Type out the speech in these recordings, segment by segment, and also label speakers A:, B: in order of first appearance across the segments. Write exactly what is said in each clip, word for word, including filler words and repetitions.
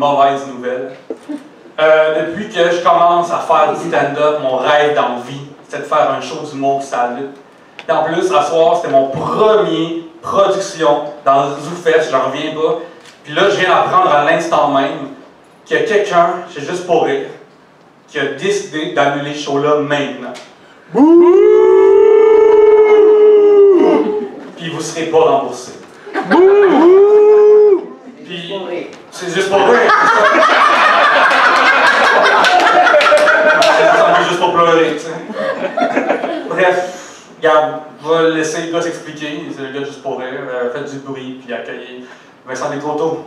A: mauvaise nouvelle. Euh, depuis que je commence à faire du stand-up, mon rêve d'envie, c'était de faire un show d'humour sur la lutte. Et en plus, à soir, c'était mon premier production dans le ZooFest, j'en reviens pas. Puis là, je viens d'apprendre à l'instant même qu'il y a quelqu'un, c'est juste pour rire, qui a décidé d'annuler ce show-là maintenant. Puis vous serez pas remboursé. Puis c'est juste pour rire. C'est juste pour pleurer, tu sais. Bref, regarde, je vais laisser le gars s'expliquer. C'est le gars juste pour rire. Euh, faites du bruit, puis accueillez Vincent Descoteaux.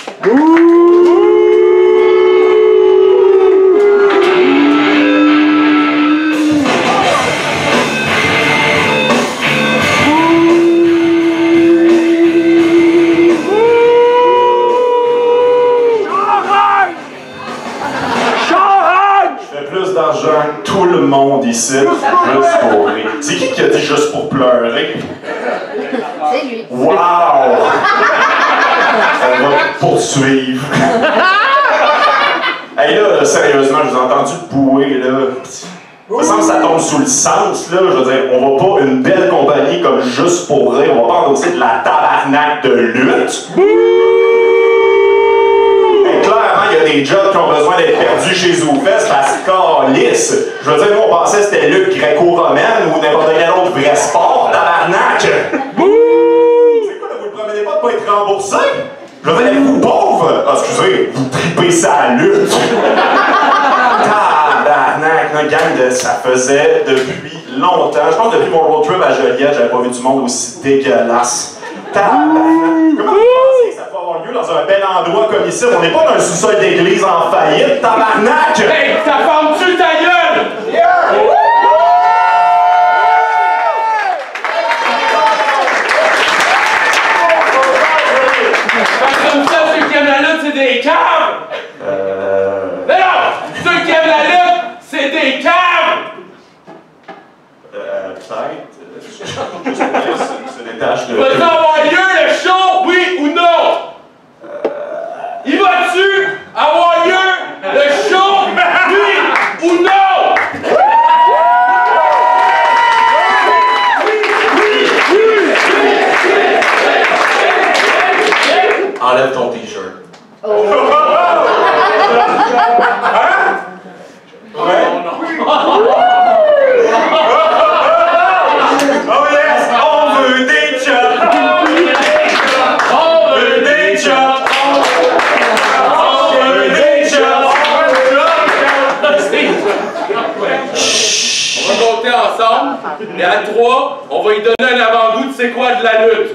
B: Tout le monde ici, juste pour rire. C'est qui qui a dit juste pour pleurer?
C: C'est lui.
B: Wow! On va poursuivre. Hey là, sérieusement, je vous ai entendu bouer là. Il me semble que ça tombe sous le sens, là. Je veux dire, on va pas une belle compagnie comme Juste pour rire, on va pas endosser de la tabarnak de lutte. Il y a des jobs qui ont besoin d'être perdus chez ZooFest parce que calisse. Je veux dire, nous on pensait que c'était lutte gréco-romaine ou n'importe quel autre vrai sport, tabarnak! C'est quoi, là, vous le promenez pas de pas être remboursé? Je veux dire, vous pauvres! Ah, excusez, vous tripez ça à lutte! Tabarnak, notre gang, de, ça faisait depuis longtemps. Je pense que depuis mon road trip à Joliette, j'avais pas vu du monde aussi dégueulasse. Tabarnak! Comment vous pensez que ça peut avoir lieu dans un bel endroit comme ici? On n'est pas dans un sous-sol d'église en faillite, tabarnak!
D: Hey, ça forme-tu ta gueule? Yeah! Comme ça, ceux qui aiment la lutte, c'est des caves!
B: Euh...
D: Mais non! Ceux qui aiment la lutte, c'est des caves!
B: Euh, peut-être. C'est des tâches de...
D: Va-t-il avoir lieu le show, oui ou non? Euh... Il va-tu avoir lieu le show, oui ou non?
B: Enlève ton t-shirt.
C: Oh.
B: Hein? Ouais? Oh yes! On veut des jobs! On veut des jobs! On veut des jobs!
D: On va compter ensemble, et à trois, on va lui donner un avant-goût de c'est quoi de la lutte.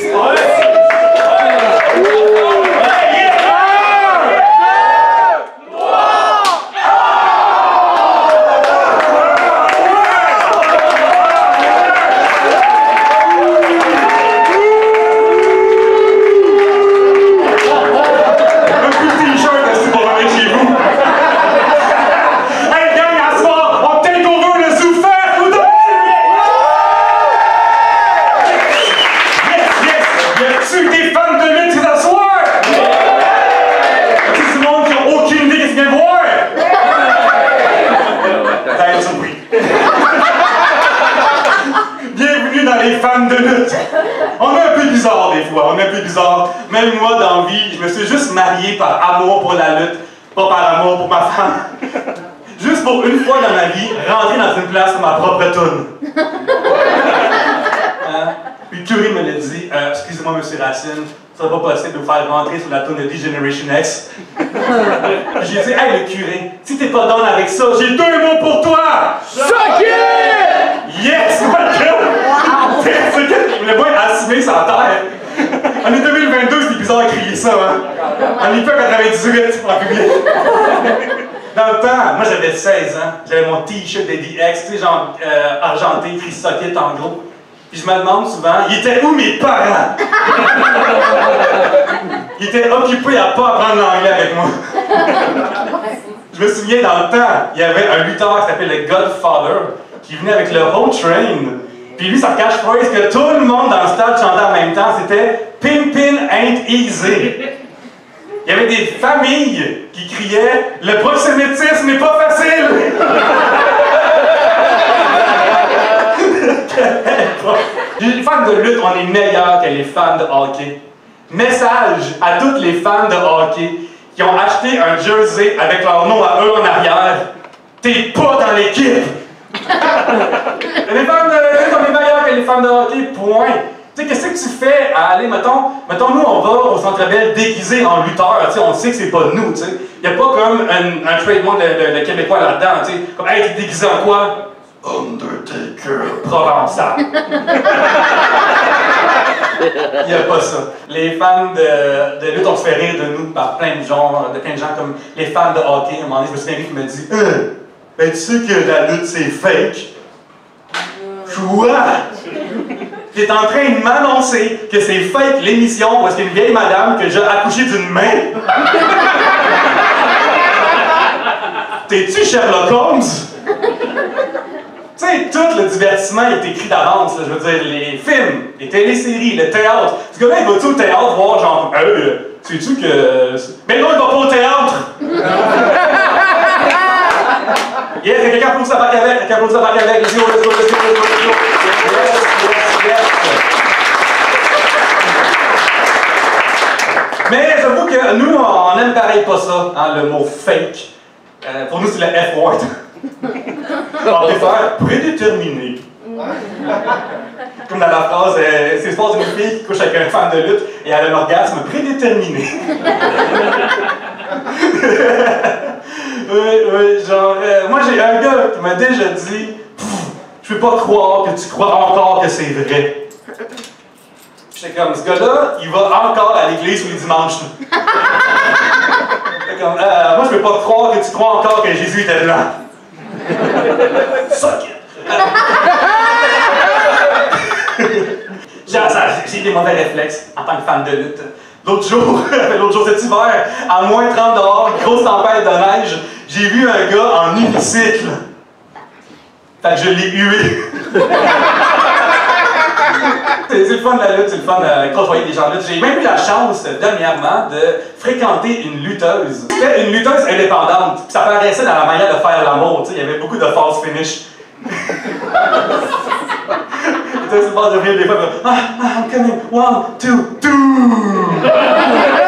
A: On est un peu bizarre. Même moi, dans la vie, je me suis juste marié par amour pour la lutte, pas par amour pour ma femme. Juste pour une fois dans ma vie, rentrer dans une place pour ma propre toune. Hein? Puis le curé me l'a dit, euh, excusez-moi, monsieur Racine, ce serait pas possible de vous faire rentrer sur la toune de D-Generation X. J'ai dit, hey le curé, si t'es pas down avec ça, j'ai deux mots pour toi!
D: Suck it!
A: Yes! My God! Le boy assumé sur la terre. En deux mille vingt-deux, c'était bizarre de crier ça, hein? En I P A quatre-vingt-dix-huit, en public. Dans le temps, moi j'avais seize ans, j'avais mon t-shirt de D X, tu sais, genre euh, argenté, écrit socket en gros. Puis je me demande souvent, ils étaient où mes parents? Ils étaient occupés à pas apprendre l'anglais avec moi. Je me souviens, dans le temps, il y avait un lutteur qui s'appelait le Godfather, qui venait avec le Whole Train. Puis lui, sa catchphrase que tout le monde dans le stade chantait en même temps, c'était « Pimpin' ain't easy ». Il y avait des familles qui criaient « Le proxénétisme n'est pas facile! » Les fans de lutte, on est meilleurs que les fans de hockey. Message à toutes les fans de hockey qui ont acheté un jersey avec leur nom à eux en arrière. T'es pas dans l'équipe! Les fans de lutte, on est meilleurs que les fans de hockey, point. Tu sais, qu'est-ce que tu fais à aller, mettons, mettons, nous, on va au Centre Bell déguisé en lutteur, tu sais, on sait que c'est pas nous, tu sais. Il n'y a pas comme un, un trademark de, de, de Québécois là-dedans, tu sais. Comme, hey, t'es déguisé en quoi? Undertaker provençal. Il n'y a pas ça. Les fans de, de lutte, on se fait rire de nous par plein de genres, de plein de gens comme les fans de hockey. À un moment donné, je me souviens qui me dit euh, ben, tu sais que la lutte, c'est fake? Quoi? T'es en train de m'annoncer que c'est fake l'émission où est-ce qu'il y a une vieille madame que j'ai accouché d'une main? T'es-tu Sherlock Holmes? Tu sais, tout le divertissement est écrit d'avance, je veux dire, les films, les téléséries, le théâtre. Ce gars-là, il va-tu au théâtre voir genre, hey, euh, sais-tu que. Mais non, il va pas au théâtre! Yes, il y a quelqu'un applaudit sa barque avec, quelqu'un applaudit sa barque avec, let's go, let's go, let's go, let's go, let's go. Yes, yes, yes. Mais j'avoue que nous, on aime pareil pas ça, hein, le mot fake. Euh, pour nous, c'est le F-word. On peut faire prédéterminé. Comme dans la phrase, euh, c'est l'histoire d'une fille qui couche avec un fan de lutte et elle a un orgasme prédéterminé. Oui, oui, genre, euh, moi j'ai un gars qui m'a déjà dit je peux pas croire que tu crois encore que c'est vrai. J'étais comme, ce gars-là, il va encore à l'église tous les dimanches. J'étais comme, euh, moi je peux pas croire que tu crois encore que Jésus était blanc. Suck it! J'ai des mauvais réflexes en tant que fan de lutte. L'autre jour, l'autre jour, cet hiver, à moins trente dehors, grosse tempête de neige, j'ai vu un gars en unicycle. Fait que je l'ai hué. C'est le fun de la lutte, c'est le fun de côtoyer des gens de lutte. J'ai même eu la chance, dernièrement, de fréquenter une lutteuse. C'était une lutteuse indépendante. Ça paraissait dans la manière de faire l'amour, tu sais, il y avait beaucoup de false finish. Tu sais, c'est pas de rire des fois, ah, ah, I'm coming, one, two, two!